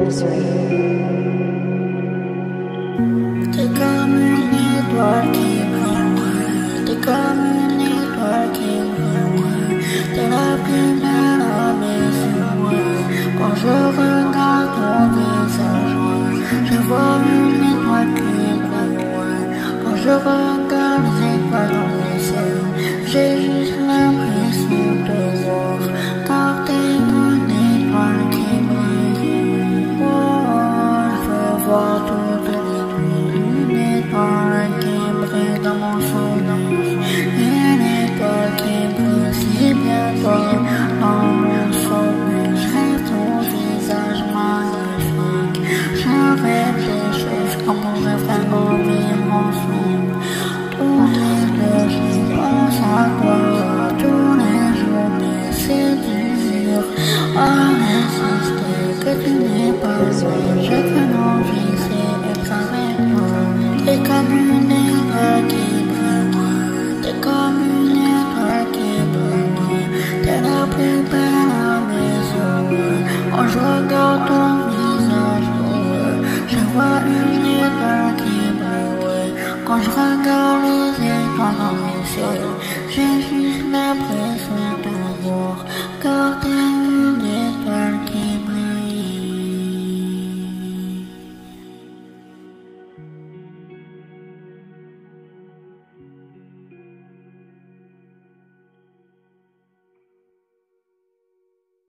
Nursery. T'es comme une étoile qui brille, t'es comme une étoile qui brille, t'es la plus belle à mes yeux. Quand je regarde ton visage, je vois une étoile qui brille. Quand je regarde les étoiles dans mes yeux, j'ai juste l'impression